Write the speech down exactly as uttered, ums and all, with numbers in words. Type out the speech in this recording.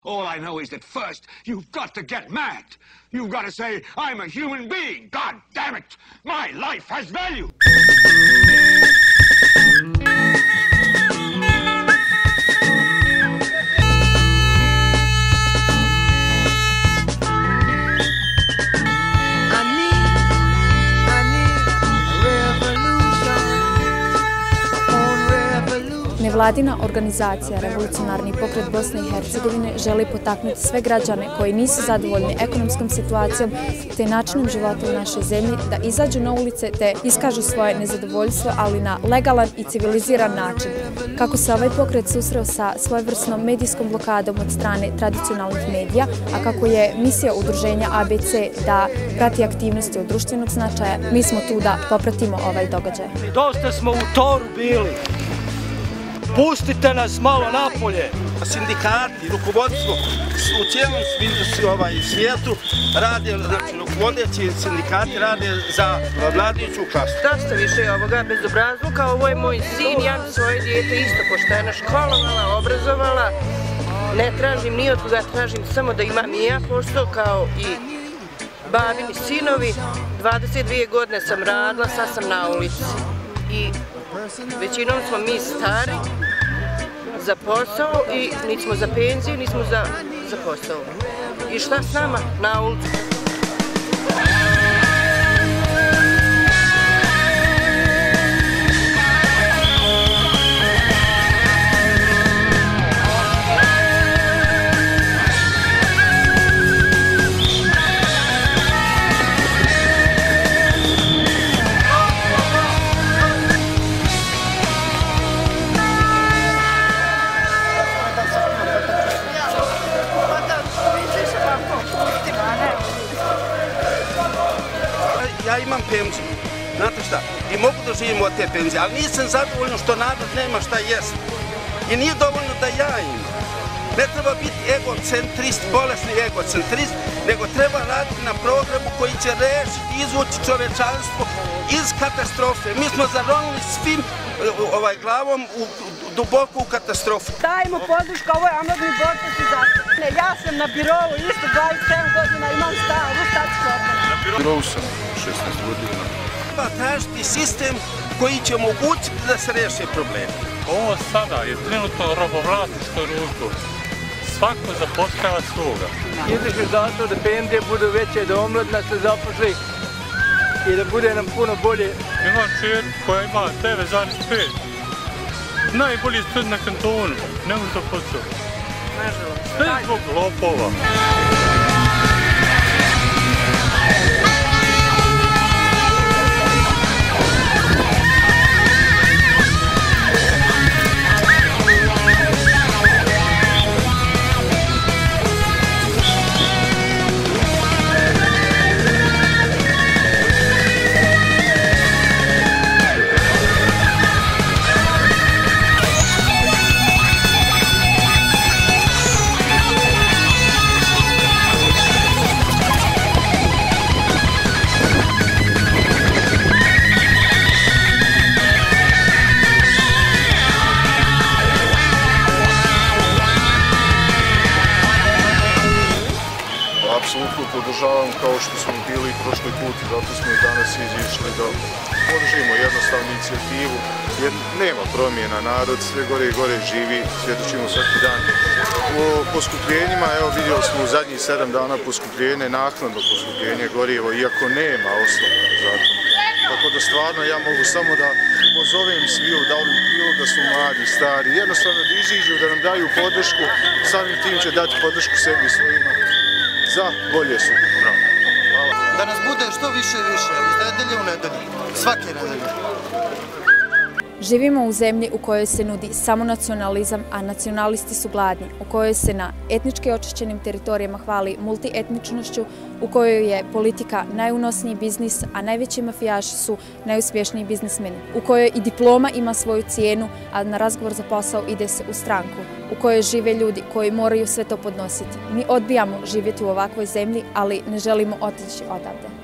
All I know is that first, you've got to get mad. You've got to say, I'm a human being. God damn it. My life has value. Nevladina organizacija Revolucionarni pokret Bosne i Hercegovine želi potaknuti sve građane koji nisu zadovoljni ekonomskom situacijom te načinom života u našoj zemlji da izađu na ulice te iskažu svoje nezadovoljstvo, ali na legalan i civiliziran način. Kako se ovaj pokret susreo sa svojevrsnom medijskom blokadom od strane tradicionalnih medija, a kako je misija udruženja A B C da prati aktivnosti od društvenog značaja, mi smo tu da popratimo ovaj događaj. Dosta smo u toru bili. Pustite nas malo napolje. Sindikati, rukovodstvo u cijelom svijetu rade, znači rukovodeći sindikati rade za mladiću klasu. Dosta više ovoga bezobrazluka, ovo je moj sin, ja bi svoje dijete isto pošteno školovala, obrazovala. Ne tražim ni od koga, tražim samo da imam i ja posao kao i babini sinovi. dvadeset dvije godine sam radila, sad sam na ulici. I većinom smo mi stari za posao i nismo za penzije, nismo za, za posao. I šta s nama? Na ulicu. Ja imam penziju, znate šta, i mogu da živim od te penzije, ali nisam zadovoljno što narod nema šta jest. I nije dovoljno da ja imam. Ne treba biti egocentrist, bolesni egocentrist, nego treba raditi na programu koji će rešiti, izvući čovečanstvo iz katastrofe. Mi smo zaronili svim ovaj, glavom u, duboko u katastrofu. Dajmo podršku, ovo je amorni borca i zato. Ja sam na birovu, isto dvadeset sedam godina, imam stavu, staću odmah. Na birovu sam šesnaest godina. Treba tražiti sistem koji će omogućiti da se reše problemi. Ovo sada je trenutno robovlasničko društvo. Svako zapošljava svoga. Izlišeš zato da penzije budu veće, da omladina se zaposli i da bude nam puno bolje. Imam čerku koja ima devet zarez pet. Najbolji student na kantonu, ne može da posao. Sve zbog lopova. Apsolutno podržavam kao što smo bili prošli put i zato smo i danas izišli da podržimo jednostavnu inicijativu jer nema promjena, narod sve gore i gore živi, svjedočimo svaki dan o poskupljenjima. Evo vidjeli smo u zadnjih sedam dana poskupljenje, naknadno poskupljenje gorijevo, iako nema osnova za to. Tako da stvarno ja mogu samo da pozovem sviju, da li bilo da su mladi, stari, jednostavno da iziđu, da nam daju podršku, samim tim će dati podršku sebi i svojima. Za bolje su. Da nas bude što više i više, iz nedelje u nedelju, svake nedelje. Živimo u zemlji u kojoj se nudi samo nacionalizam, a nacionalisti su gladni, u kojoj se na etnički očišćenim teritorijama hvali multietničnošću, u kojoj je politika najunosniji biznis, a najveći mafijaši su najuspješniji biznismeni, u kojoj i diploma ima svoju cijenu, a na razgovor za posao ide se u stranku, u kojoj žive ljudi koji moraju sve to podnositi. Mi odbijamo živjeti u ovakvoj zemlji, ali ne želimo otići odavde.